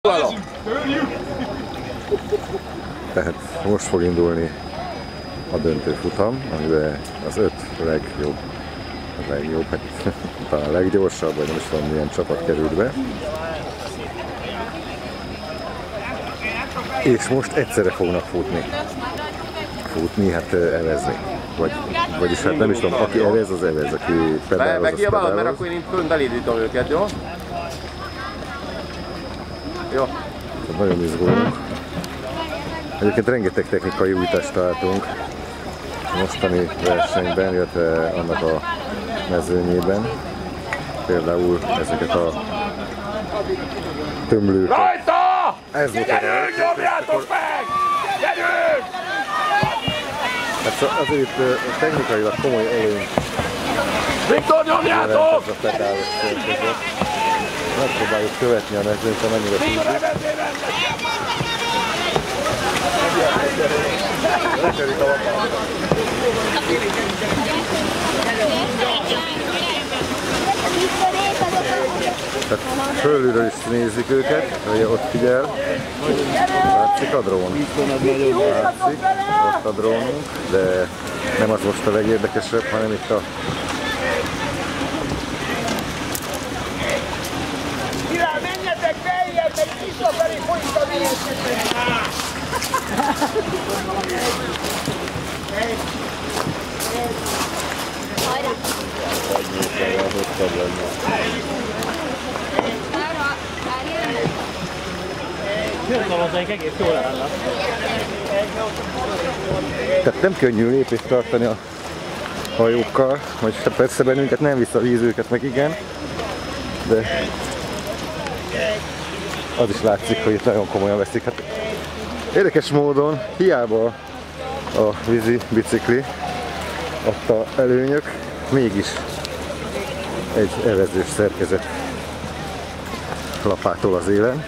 Tehát most fog indulni a döntőfutam, amiben az 5 legjobb, hát talán a leggyorsabb, vagy nem is tudom milyen csapat került be. És most egyszerre fognak futni, hát evezni. Vagyis hát nem is tudom, aki evez, az evez, aki pedáloz, az pedáloz. Mert akkor én fönt elindítom őket, jó? Jó. Tehát nagyon izgulunk. Egyébként rengeteg technikai újítást találtunk a mostani versenyben, illetve annak a mezőnyében. Például ezeket a tömlőket. Rajta! Gyerünk, nyomjátok meg! Gyerünk! Hát azért technikailag komoly előny. Viktor, nyomjátok! Ez a pedálos szerkezet. Megpróbáljuk követni a mezőnyt, amennyire tudjuk. Tehát fölülről is nézzük őket, hogy ott figyel. Látszik a drón? Látszik, ott a drónunk, de nem az most a legérdekesebb, hanem itt a... Menjetek beljebb, egy visszafelé folyik a víz! Egész jól állnak. Tehát nem könnyű lépést tartani a hajókkal, vagy persze bennünket nem visz a víz, őket meg igen, de az is látszik, hogy itt nagyon komolyan veszik. Hát érdekes módon hiába a vízi bicikli adta előnyök, mégis egy evezős szerkezet lapátol az élen.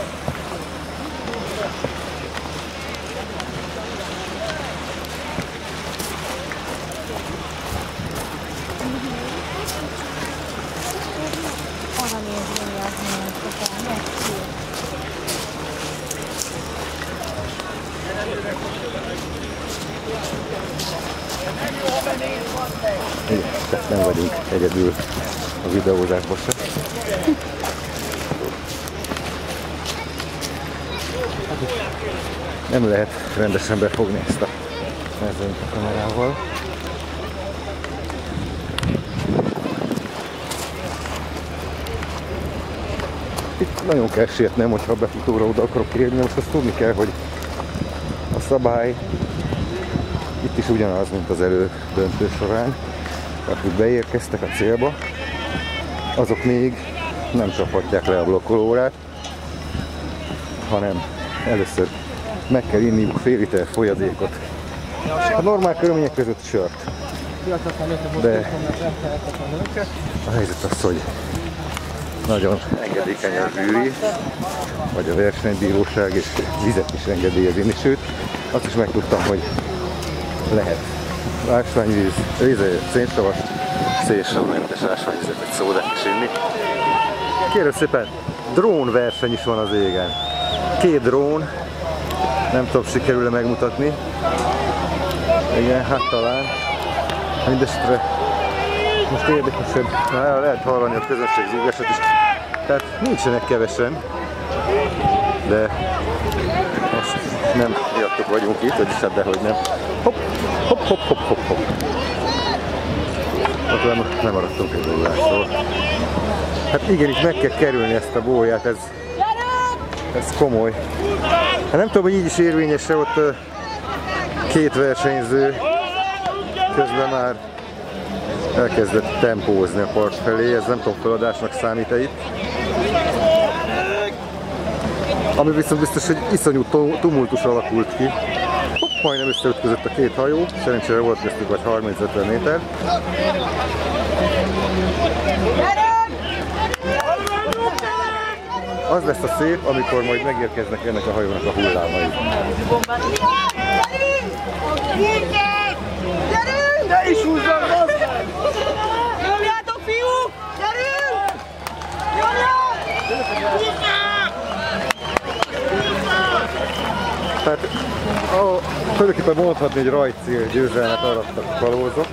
Tehát nem vagyunk egyedül a videózásban sem. Nem lehet rendesen befogni ezt a mezőnyt a kamerával. Itt nagyon kell sietnem, hogyha a befutóra oda akarok érni, most azt tudni kell, hogy a szabály itt is ugyanaz, mint az elődöntő során. Akik beérkeztek a célba, azok még nem csaphatják le a blokkolórát, hanem először meg kell inniuk fél liter folyadékot. A normál körülmények között sört. De a helyzet az, hogy nagyon engedékeny a zsűri, vagy a versenybíróság, és vizet is engedélyez inni, sőt, azt is megtudtam, hogy lehet ásványvíz, szénsavas, szénsavmentes ásványvizet, egy szódát is inni. Kérem szépen, drónverseny is van az égen. 2 drón, nem tudom, sikerül-e megmutatni. Igen, hát talán. Mindestre most érdekesebb, lehet hallani a közönség zúgását is. Tehát nincsenek kevesen, de most nem miattuk vagyunk itt, vagyis hát dehogy nem. Hopp, hopp, hopp, hopp, hopp, hopp. Ott nem maradtunk egy dolgásról. Hát igen, itt meg kell kerülni ezt a bóját, ez komoly. Hát nem tudom, hogy így is érvényes-e, ott 2 versenyző közben már elkezdett tempózni a part felé, ez nem tudom, feladásnak számít-e itt. Ami viszont biztos, hogy iszonyú tumultus alakult ki. Hopp, majdnem összeütközött a 2 hajó, szerencsére volt köztük vagy 30-50 méter. Az lesz a szép, amikor majd megérkeznek ennek a hajónak a hullámai. Gyerünk! Ne is húzzon hozzá! Nyomjátok, fiúk! Gyerünk! Nyomjátok! Tehát tulajdonképpen mondhatni, hogy rajtcél győzelmet arattak a kalózok.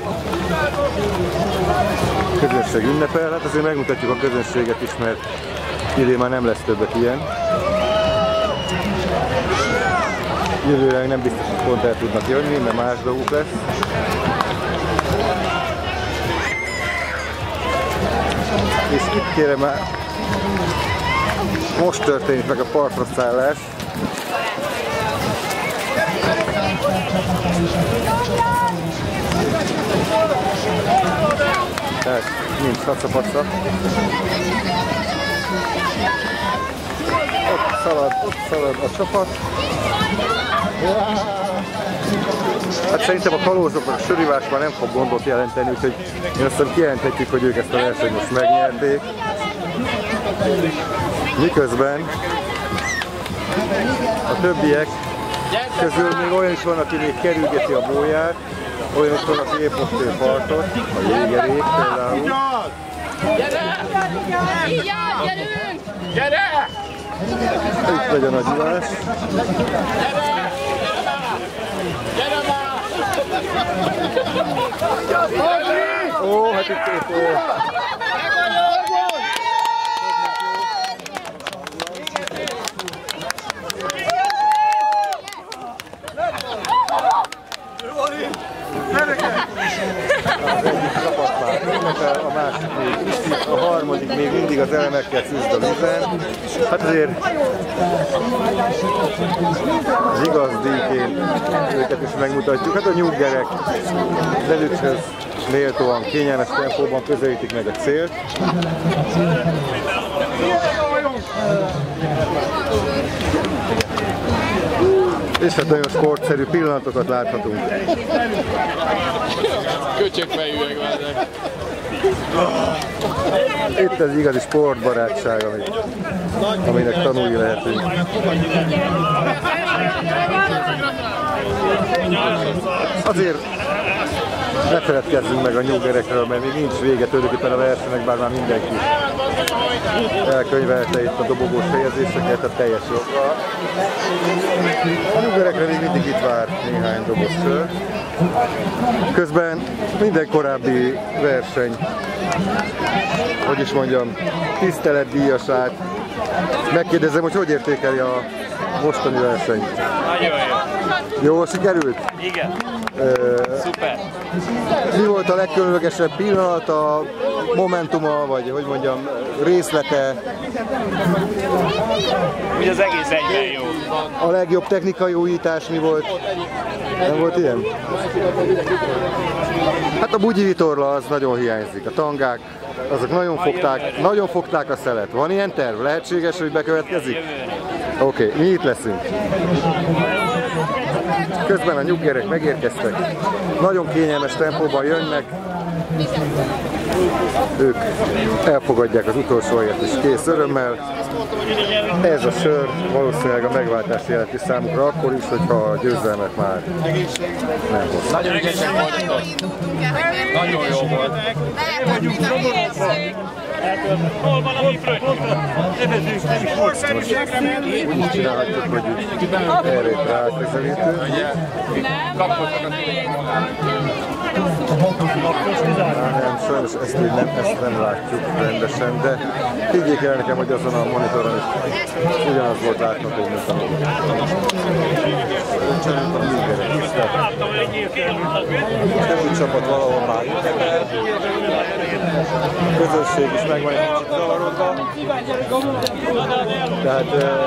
Közönség ünnepel, hát azért megmutatjuk a közönséget is, mert idén már nem lesz többet ilyen. Jövőre nem biztos, hogy pont el tudnak jönni, mert más dolguk lesz. És itt kérem már, most történik meg a partra szállás. Tehát nincs hatszapatsza. Ott szalad a csapat. Hát szerintem a kalózoknak a sörivás már nem fog gondot jelenteni, úgyhogy én azt hiszem kijelenthetjük, hogy ők ezt a versenyt most megnyerték. Miközben a többiek közül még olyan is van, aki még kerülgeti a bóját, olyan is van, aki épp most ér partot, a jégerék például. Gyere! Így áll, gyerünk! Gyere! Itt megy a nagyulás. Ó, hát itt a másik még iszik, a harmadik még mindig az elemekkel küzd a vízen. Hát azért az igaz díjként őket is megmutatjuk. Hát a nyuggerek lelőtthöz méltóan kényelmes tempóban közelítik meg a célt. És hát nagyon sportszerű pillanatokat láthatunk. Köcsögfejűek vannak. Itt az igazi sportbarátság, aminek tanulni lehetünk. Azért ne feledkezzünk meg a nyuggerekről, mert még nincs vége tulajdonképpen a versenynek, bár már mindenki elkönyvelte itt a dobogós fejezéseket a teljes joggal. A nyuggerekre még mindig itt vár néhány doboz sör. Közben minden korábbi verseny, hogy is mondjam, tiszteletdíjasát megkérdezem, hogy értékeli a mostani versenyt. Nagyon jó. Jól sikerült? Igen. Szuper. Mi volt a legkülönlegesebb pillanat, a momentuma, vagy hogy mondjam, részlete? Úgy az egész egyben jó. A legjobb technikai újítás mi volt? Nem volt ilyen? Hát a bugyi vitorla az nagyon hiányzik. A tangák, azok nagyon fogták a szelet. Van ilyen terv? Lehetséges, hogy bekövetkezik? Oké, mi itt leszünk. Közben a nyuggerek megérkeztek. Nagyon kényelmes tempóban jönnek. Ők elfogadják az utolsó helyet és kész örömmel. Ez a sör valószínűleg a megváltást jelenti számukra akkor is, hogyha a győzelmet már nem hozta. Nagyon ügyesek voltak. Nagyon jó volt. Hol van a mikrofon? Úgy is csinálhatjuk, hogy erre ráközelítünk. Nem, sajnos ezt nem látjuk rendesen, de higgyék el nekem, hogy azon a monitoron is ugyanaz volt látható, mint a többi csapat valahol már a közösség is meg van egy kicsit zavarodva. Tehát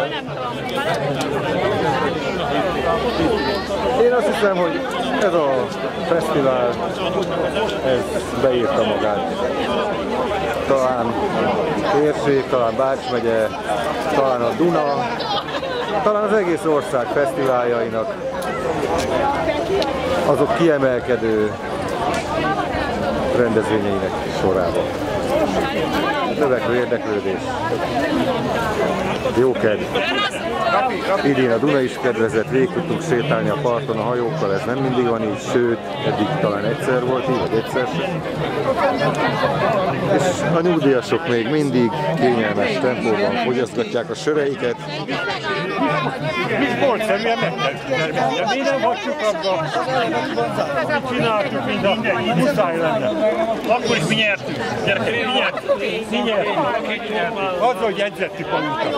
én azt hiszem, hogy ez a fesztivál, ez beírta magát. Talán térség, talán Bács megye, talán a Duna, talán az egész ország fesztiváljainak azok kiemelkedő rendezvényeinek sorában. Növekvő érdeklődés. Jó kedv! Idén a Duna is kedvezett, végig tudtunk sétálni a parton a hajókkal, ez nem mindig van így, sőt, eddig talán egyszer volt így, vagy egyszer sem. És a nyugdíjasok még mindig kényelmes tempóban fogyasztatják a söreiket. Sportszerűen megterveztem. Mi nem hagyjuk abba, mi csináltuk, mint a muszáj lenne. Akkor is mi nyertünk. Gyerekek, mi nyertünk. Az, hogy edzettük a utat.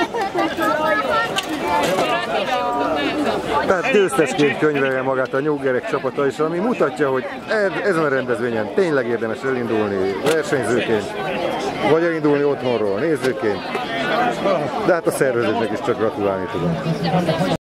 Tehát győztesként könyvelje magát a Nyuggerek csapata is, ami mutatja, hogy ezen a rendezvényen tényleg érdemes elindulni versenyzőként, vagy elindulni otthonról nézőként, de hát a szervezőknek is csak gratulálni tudom.